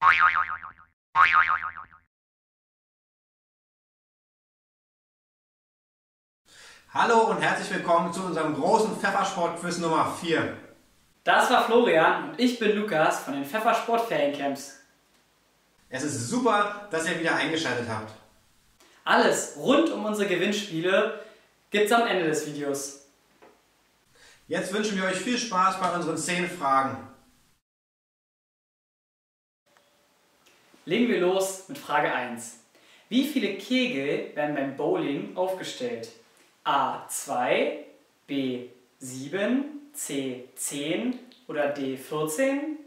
Hallo und herzlich willkommen zu unserem großen Pfeffersport-Quiz Nummer 4. Das war Florian und ich bin Lukas von den Pfeffersport-Feriencamps. Es ist super, dass ihr wieder eingeschaltet habt. Alles rund um unsere Gewinnspiele gibt's am Ende des Videos. Jetzt wünschen wir euch viel Spaß bei unseren 10 Fragen. Legen wir los mit Frage 1. Wie viele Kegel werden beim Bowling aufgestellt? A 2, B 7, C 10 oder D 14?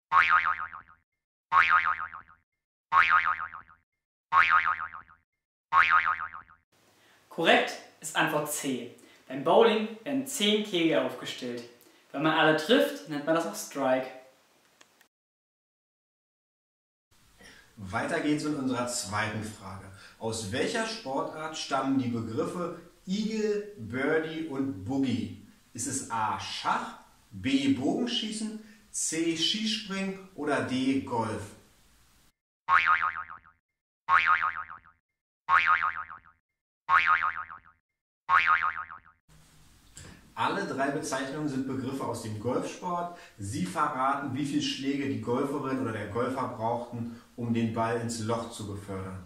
Korrekt ist Antwort C. Beim Bowling werden 10 Kegel aufgestellt. Wenn man alle trifft, nennt man das auch Strike. Weiter geht's mit unserer zweiten Frage. Aus welcher Sportart stammen die Begriffe Eagle, Birdie und Boogie? Ist es A. Schach, B. Bogenschießen, C. Skispringen oder D. Golf? Alle 3 Bezeichnungen sind Begriffe aus dem Golfsport. Sie verraten, wie viele Schläge die Golferin oder der Golfer brauchten, um den Ball ins Loch zu befördern.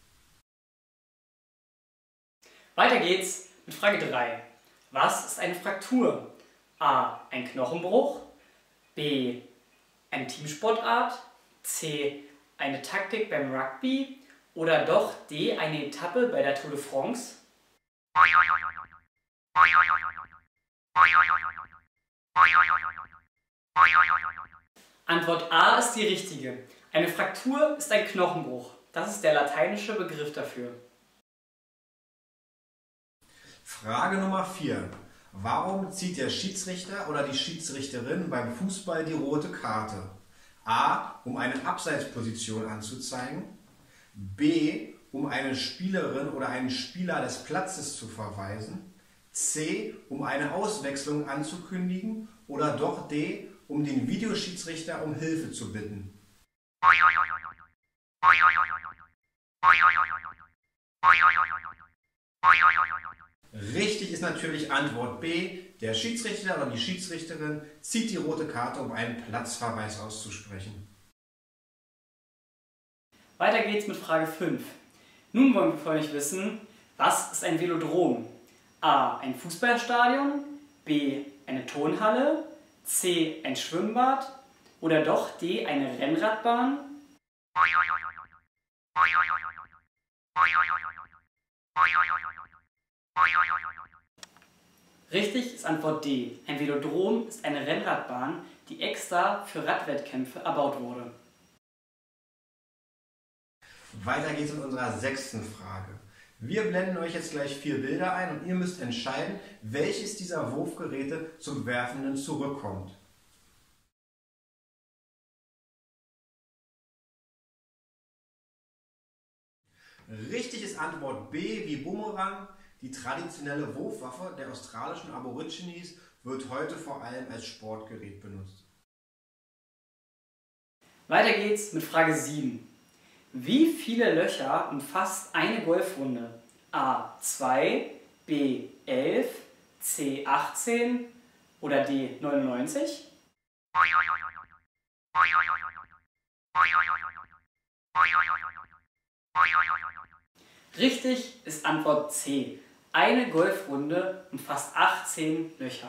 Weiter geht's mit Frage 3. Was ist eine Fraktur? A. Ein Knochenbruch, B. Eine Teamsportart, C. Eine Taktik beim Rugby oder doch D. Eine Etappe bei der Tour de France? Antwort A ist die richtige. Eine Fraktur ist ein Knochenbruch. Das ist der lateinische Begriff dafür. Frage Nummer 4. Warum zieht der Schiedsrichter oder die Schiedsrichterin beim Fußball die rote Karte? A. Um eine Abseitsposition anzuzeigen. B. Um eine Spielerin oder einen Spieler des Platzes zu verweisen. C. Um eine Auswechslung anzukündigen. Oder doch D. Um den Videoschiedsrichter um Hilfe zu bitten. Richtig ist natürlich Antwort B. Der Schiedsrichter oder die Schiedsrichterin zieht die rote Karte, um einen Platzverweis auszusprechen. Weiter geht's mit Frage 5. Nun wollen wir von euch wissen, was ist ein Velodrom? A. Ein Fußballstadion, B. Eine Turnhalle, C. Ein Schwimmbad oder doch D. Eine Rennradbahn? Richtig ist Antwort D. Ein Velodrom ist eine Rennradbahn, die extra für Radwettkämpfe erbaut wurde. Weiter geht's mit unserer 6. Frage. Wir blenden euch jetzt gleich 4 Bilder ein und ihr müsst entscheiden, welches dieser Wurfgeräte zum Werfenden zurückkommt. Richtig ist Antwort B wie Bumerang. Die traditionelle Wurfwaffe der australischen Aborigines wird heute vor allem als Sportgerät benutzt. Weiter geht's mit Frage 7. Wie viele Löcher umfasst eine Golfrunde? A 2, B 11, C 18 oder D 99? Richtig ist Antwort C. Eine Golfrunde umfasst 18 Löcher.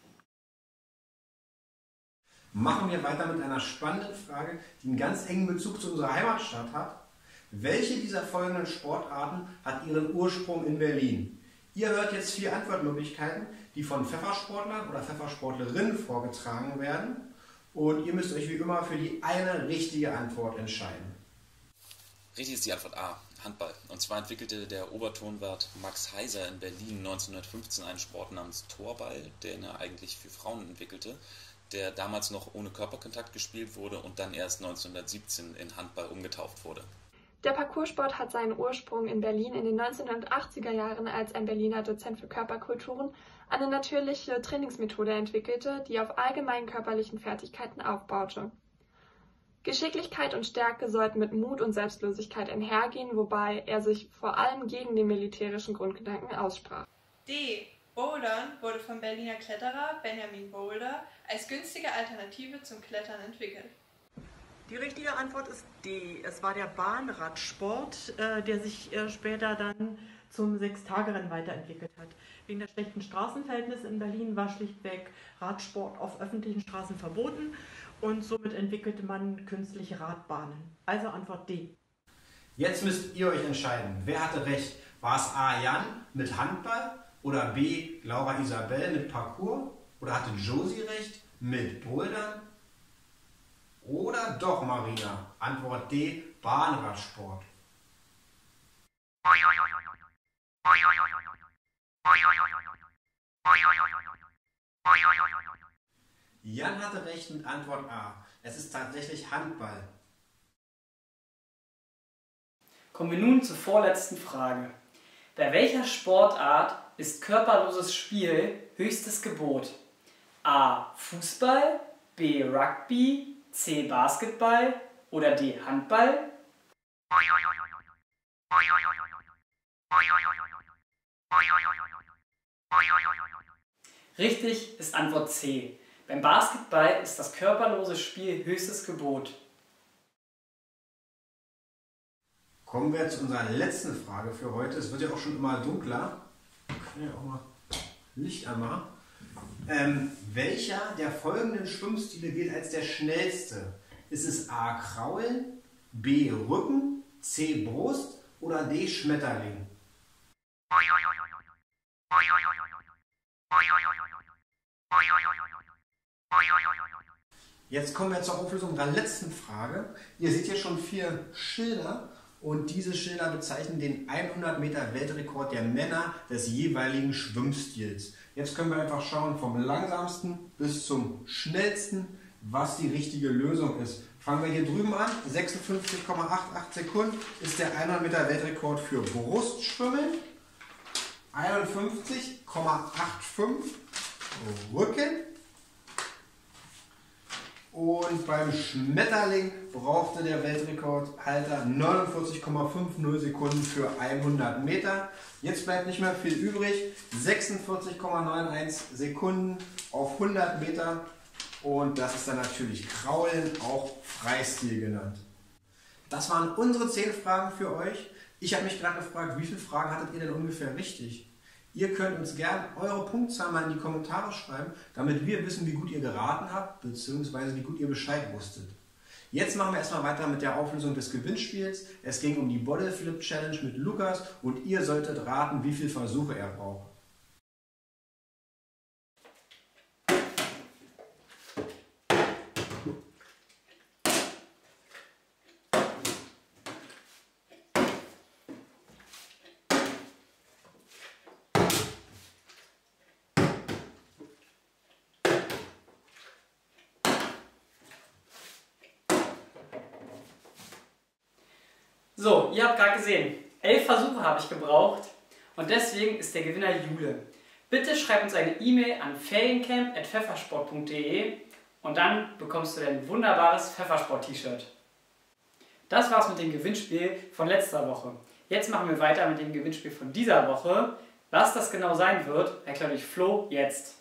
Machen wir weiter mit einer spannenden Frage, die einen ganz engen Bezug zu unserer Heimatstadt hat. Welche dieser folgenden Sportarten hat ihren Ursprung in Berlin? Ihr hört jetzt 4 Antwortmöglichkeiten, die von Pfeffersportlern oder Pfeffersportlerinnen vorgetragen werden. Und ihr müsst euch wie immer für die eine richtige Antwort entscheiden. Richtig ist die Antwort A, Handball. Und zwar entwickelte der Obertonwart Max Heiser in Berlin 1915 einen Sport namens Torball, den er eigentlich für Frauen entwickelte, der damals noch ohne Körperkontakt gespielt wurde und dann erst 1917 in Handball umgetauft wurde. Der Parkoursport hat seinen Ursprung in Berlin in den 1980er Jahren, als ein Berliner Dozent für Körperkulturen eine natürliche Trainingsmethode entwickelte, die auf allgemeinen körperlichen Fertigkeiten aufbaute. Geschicklichkeit und Stärke sollten mit Mut und Selbstlosigkeit einhergehen, wobei er sich vor allem gegen den militärischen Grundgedanken aussprach. D. Bouldern wurde vom Berliner Kletterer Benjamin Boulder als günstige Alternative zum Klettern entwickelt. Die richtige Antwort ist D. Es war der Bahnradsport, der sich später dann zum Sechstagerennen weiterentwickelt hat. Wegen der schlechten Straßenverhältnisse in Berlin war schlichtweg Radsport auf öffentlichen Straßen verboten und somit entwickelte man künstliche Radbahnen. Also Antwort D. Jetzt müsst ihr euch entscheiden, wer hatte recht? War es A. Jan mit Handball oder B. Laura Isabel mit Parkour? Oder hatte Josie recht mit Bouldern? Oder doch Marina? Antwort D. Bahnradsport. Jan hatte recht mit Antwort A. Es ist tatsächlich Handball. Kommen wir nun zur vorletzten Frage. Bei welcher Sportart ist körperloses Spiel höchstes Gebot? A. Fußball, B. Rugby, C. Basketball oder D. Handball? Richtig ist Antwort C. Beim Basketball ist das körperlose Spiel höchstes Gebot. Kommen wir zu unserer letzten Frage für heute. Es wird ja auch schon immer dunkler. Wir können ja auch mal Licht anmachen. Welcher der folgenden Schwimmstile gilt als der schnellste? Ist es A. Kraulen, B. Rücken, C. Brust oder D. Schmetterling? Jetzt kommen wir zur Auflösung unserer letzten Frage. Ihr seht hier schon 4 Schilder und diese Schilder bezeichnen den 100 Meter Weltrekord der Männer des jeweiligen Schwimmstils. Jetzt können wir einfach schauen vom langsamsten bis zum schnellsten, was die richtige Lösung ist. Fangen wir hier drüben an. 56,88 Sekunden ist der 100 Meter Weltrekord für Brustschwimmen. 51,85 Rücken. Und beim Schmetterling brauchte der Weltrekordhalter 49,50 Sekunden für 100 Meter. Jetzt bleibt nicht mehr viel übrig. 46,91 Sekunden auf 100 Meter. Und das ist dann natürlich Kraulen, auch Freistil genannt. Das waren unsere 10 Fragen für euch. Ich habe mich gerade gefragt, wie viele Fragen hattet ihr denn ungefähr richtig? Ihr könnt uns gerne eure Punktzahl mal in die Kommentare schreiben, damit wir wissen, wie gut ihr geraten habt, beziehungsweise wie gut ihr Bescheid wusstet. Jetzt machen wir erstmal weiter mit der Auflösung des Gewinnspiels. Es ging um die Bottle Flip Challenge mit Lukas und ihr solltet raten, wie viele Versuche er braucht. So, ihr habt gerade gesehen, 11 Versuche habe ich gebraucht und deswegen ist der Gewinner Jule. Bitte schreib uns eine E-Mail an feriencamp@pfeffersport.de und dann bekommst du dein wunderbares Pfeffersport-T-Shirt. Das war's mit dem Gewinnspiel von letzter Woche. Jetzt machen wir weiter mit dem Gewinnspiel von dieser Woche. Was das genau sein wird, erklärt euch Flo jetzt.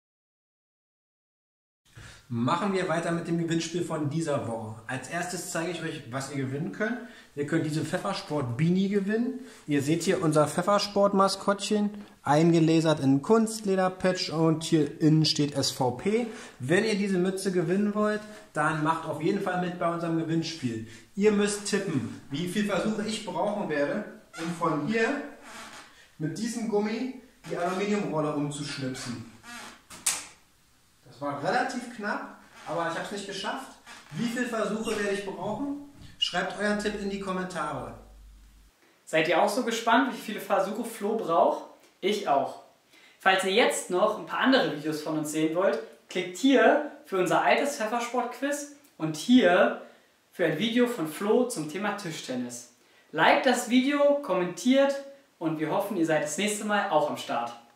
Machen wir weiter mit dem Gewinnspiel von dieser Woche. Als erstes zeige ich euch, was ihr gewinnen könnt. Ihr könnt diese Pfeffersport Beanie gewinnen. Ihr seht hier unser Pfeffersport Maskottchen, eingelasert in Kunstleder-Patch und hier innen steht SVP. Wenn ihr diese Mütze gewinnen wollt, dann macht auf jeden Fall mit bei unserem Gewinnspiel. Ihr müsst tippen, wie viele Versuche ich brauchen werde, um von hier mit diesem Gummi die Aluminiumrolle umzuschnipsen. Das war relativ knapp, aber ich habe es nicht geschafft. Wie viele Versuche werde ich brauchen? Schreibt euren Tipp in die Kommentare. Seid ihr auch so gespannt, wie viele Versuche Flo braucht? Ich auch. Falls ihr jetzt noch ein paar andere Videos von uns sehen wollt, klickt hier für unser altes Pfeffersport-Quiz und hier für ein Video von Flo zum Thema Tischtennis. Liked das Video, kommentiert und wir hoffen, ihr seid das nächste Mal auch am Start.